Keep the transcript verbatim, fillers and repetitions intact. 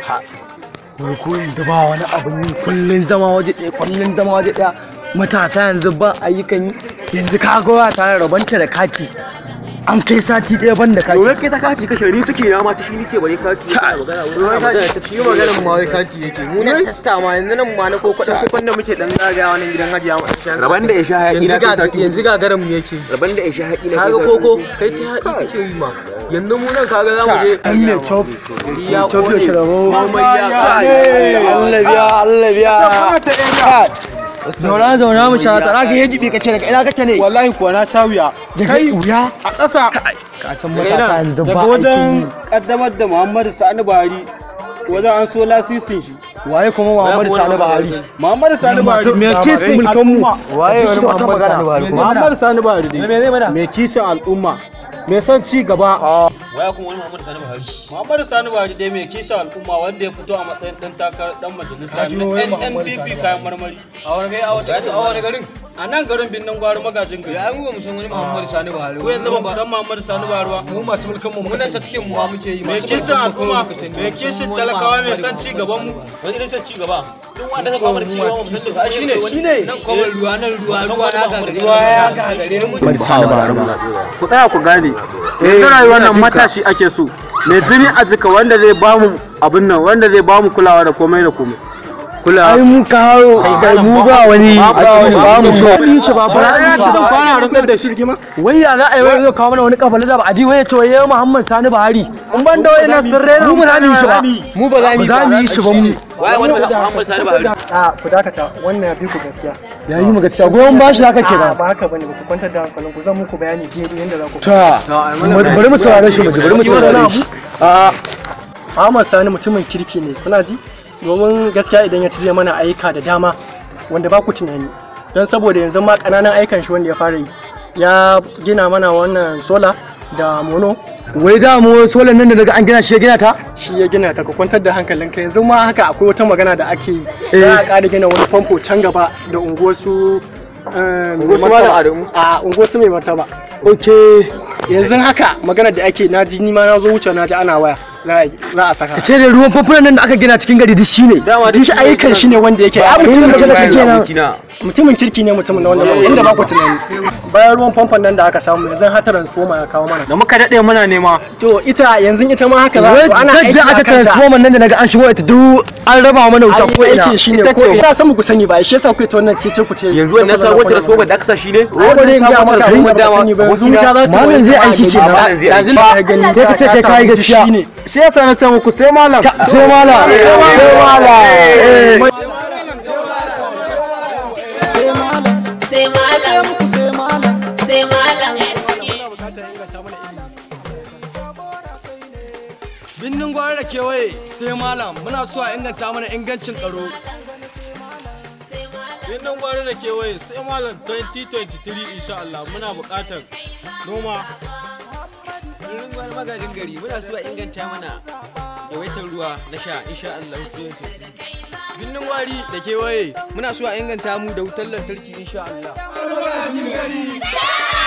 Kurkuri da ba wani abin yi kullun zama waje ɗaya kullun zama waje ɗaya matasa yanzu ba ayyukan yi yanzu ka goya tare rabanta da kati an kai sati ɗaya ban da kati. Dole kai ta kati kashe ni ciki na ma ta shi nike bare kati ya magana wai kati ta ci maganar ma wai kati yake mu ne tasta ma yanzu nan ma na ko kudin kokon da muke dan zagaya wannan gidan hajiya mu raban da ya sha hayaki na kai sati yanzu gagaran mu yake raban da ya sha hayaki na kaga koko kai ta haɗi kake yi ma yanzu mu nan kaga zamu je an me chop ya kone komai ya Allah biya Allah biya zauna zauna mu sha ta raka yaji bi kace daga ina kace ne wallahi kuwa na sha wuya kai wuya a ƙasa ka san matasa yanzu ba daga wajen kaddamar da Muhammadu Sani Buhari wajen an so lasisin shi waye kuma Muhammadu Sani Buhari Muhammadu Sani Buhari me kishin mulkan mu waye wani Muhammadu Sani Buhari Muhammadu Sani Buhari dai me kishin al'umma me son ci gaba waya kuma wani Muhammadu Sani Buhari Muhammadu Sani Buhari dai mai kishin al'umma wanda ya fito a matsayin dan takarar dan majalisa na N P P kayan marmari a wani gai a wace a wani garin a nan garin Binnan Gwari magajin gari ya mu ba mu san wani Muhammadu Sani Buhari ko yanzu ba mu san Muhammadu Sani Buhari ba mu masu mulkan mu mun ta cikin mu muke yi mai kishin al'umma mai kishin talakawa mai son ci gaban mu wani ne son ci gaba duk wanda ka kwamar ci gaba mu san da shine shine nan kwamar ruwa nan ruwa ruwa na ga ruwa ya gagare mu ku tsaya ku gane yanzu rayuwar nan matashi ake so mai jini a jika wanda zai bamu abin nan wanda zai bamu kulawa da komai da komai ai mu kawo kai mu ba wani ba mu so ni shi ba fara ya ci dan kwana rantsar da shi rigima wai ya za a yi wai zo kawo mana wani kafa da ba a ji wai ya ce wai Muhammad Sani Buhari in ban da wai na sirre mu ba za mu yi shi ba mu ba za mu yi shi ba mu wai wani Muhammad Sani Buhari a ku dakata wannan ya fi ku gaskiya ya yi mu gaskiya goyon ba shi haka kenan ba haka bane ba ku kwantar da hankalin ku zan muku bayani daidai yanda za ku ta bari mu saurare shi mu bari mu saurare shi a Muhammad Sani mutumin kirki ne kuna ji domin gaskiya idan ya ci zai mana ayyuka da dama wanda ba ku tunani don saboda yanzu ma kananan aikan shi wanda ya fara yi ya gina mana wannan sola da mono wai da mu solar nan da daga an gina shi ya gina ta shi ya gina ta ka kwantar da hankalinka yanzu ma haka akwai wata magana da ake yi za a ƙara gina wani famfo can gaba da unguwarsu unguwarsu malam Adamu a unguwarsu mai martaba okay yanzu haka magana da ake na ji ni ma na zo wuce na ji ana waya za a saka ka ce da ruwan famfunan nan da aka gina cikin gari duk shine dama duk shi ayyukan shi ne wanda yake a mutumin kirki kenan mutumin kirki ne mutumin na wanda ba inda ba ku tunani bayan ruwan famfon nan da aka samu yanzu har transformer ya kawo mana da muka dade muna nema to ita yanzu ita ma haka za ana aiki a transformer nan da naga an shigo ita duk an raba mana wuta ko ina yake shine ko ina san ku sani ba shi yasa ku ta wannan cece ku ce yanzu wannan sabon transformer da aka sa shi ne wannan sabon transformer da sani ba yanzu wuta za ta malam zai aiki kenan yanzu ba gani kai ka ce kai kai gaskiya shi yasa na ce muku sai malam sai malam sai malam sai malam sai malam Binnin Gwari da kewaye sai malam muna so a inganta mana ingancin tsaro. Binnin Gwari da kewaye sai malam twenty twenty-three insha Allah muna buƙatar noma. Binnin Gwari magajin gari muna so a inganta mana yawaitar ruwa na sha insha Allah. Binnin Gwari da kewaye muna so a inganta mu da wutar lantarki insha Allah.